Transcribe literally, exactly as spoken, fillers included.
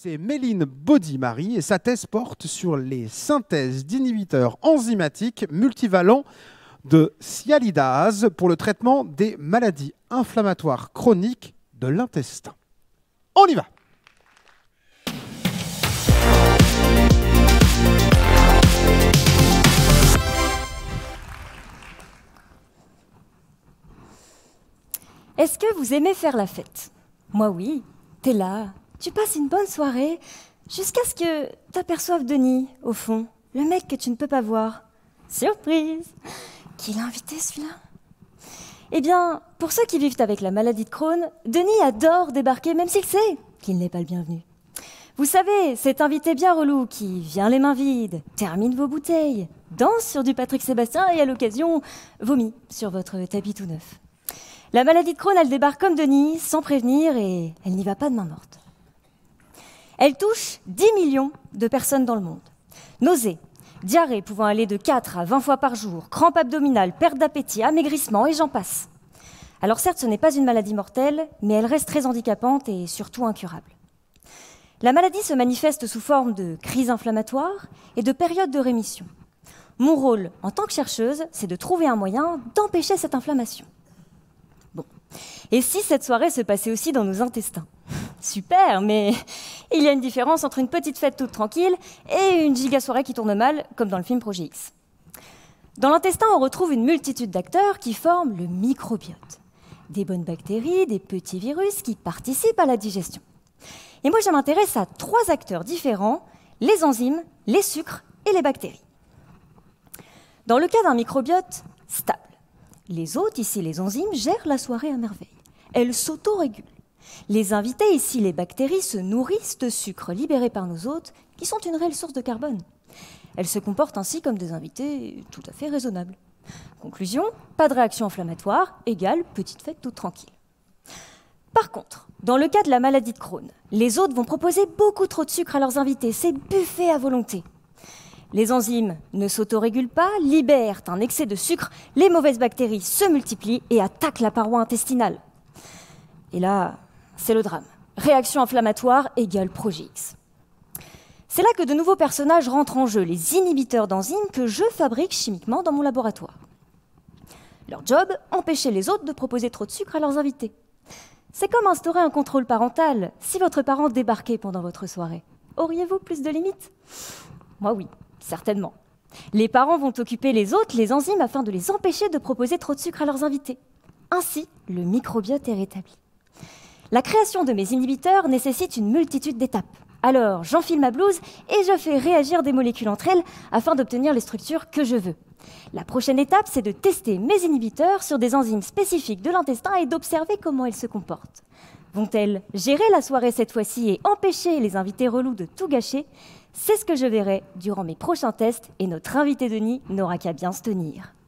C'est Méline Baudy-Marie et sa thèse porte sur les synthèses d'inhibiteurs enzymatiques multivalents de sialidase pour le traitement des maladies inflammatoires chroniques de l'intestin. On y va! Est-ce que vous aimez faire la fête? Moi oui, t'es là, tu passes une bonne soirée, jusqu'à ce que t'aperçoives Denis, au fond, le mec que tu ne peux pas voir. Surprise! Qui l'a invité celui-là? Eh bien, pour ceux qui vivent avec la maladie de Crohn, Denis adore débarquer même s'il sait qu'il n'est pas le bienvenu. Vous savez, cet invité bien relou qui vient les mains vides, termine vos bouteilles, danse sur du Patrick Sébastien et à l'occasion vomit sur votre tapis tout neuf. La maladie de Crohn, elle débarque comme Denis, sans prévenir, et elle n'y va pas de main morte. Elle touche dix millions de personnes dans le monde. Nausées, diarrhée pouvant aller de quatre à vingt fois par jour, crampes abdominales, perte d'appétit, amaigrissement, et j'en passe. Alors certes, ce n'est pas une maladie mortelle, mais elle reste très handicapante et surtout incurable. La maladie se manifeste sous forme de crise inflammatoire et de périodes de rémission. Mon rôle, en tant que chercheuse, c'est de trouver un moyen d'empêcher cette inflammation. Bon. Et si cette soirée se passait aussi dans nos intestins? Super, mais il y a une différence entre une petite fête toute tranquille et une giga soirée qui tourne mal, comme dans le film Projet X. Dans l'intestin, on retrouve une multitude d'acteurs qui forment le microbiote. Des bonnes bactéries, des petits virus qui participent à la digestion. Et moi, je m'intéresse à trois acteurs différents, les enzymes, les sucres et les bactéries. Dans le cas d'un microbiote stable, les hôtes, ici les enzymes, gèrent la soirée à merveille. Elles s'autorégulent. Les invités, ici les bactéries, se nourrissent de sucres libérés par nos hôtes, qui sont une réelle source de carbone. Elles se comportent ainsi comme des invités tout à fait raisonnables. Conclusion, pas de réaction inflammatoire, égale petite fête toute tranquille. Par contre, dans le cas de la maladie de Crohn, les hôtes vont proposer beaucoup trop de sucre à leurs invités, c'est buffet à volonté. Les enzymes ne s'autorégulent pas, libèrent un excès de sucre, les mauvaises bactéries se multiplient et attaquent la paroi intestinale. Et là, c'est le drame. Réaction inflammatoire égale Projet X. C'est là que de nouveaux personnages rentrent en jeu, les inhibiteurs d'enzymes que je fabrique chimiquement dans mon laboratoire. Leur job, empêcher les hôtes de proposer trop de sucre à leurs invités. C'est comme instaurer un contrôle parental. Si votre parent débarquait pendant votre soirée, auriez-vous plus de limites? Moi oui. Certainement. Les parents vont occuper les hôtes, les enzymes, afin de les empêcher de proposer trop de sucre à leurs invités. Ainsi, le microbiote est rétabli. La création de mes inhibiteurs nécessite une multitude d'étapes. Alors, j'enfile ma blouse et je fais réagir des molécules entre elles afin d'obtenir les structures que je veux. La prochaine étape, c'est de tester mes inhibiteurs sur des enzymes spécifiques de l'intestin et d'observer comment elles se comportent. Vont-elles gérer la soirée cette fois-ci et empêcher les invités relous de tout gâcher? C'est ce que je verrai durant mes prochains tests et notre invité Denis n'aura qu'à bien se tenir.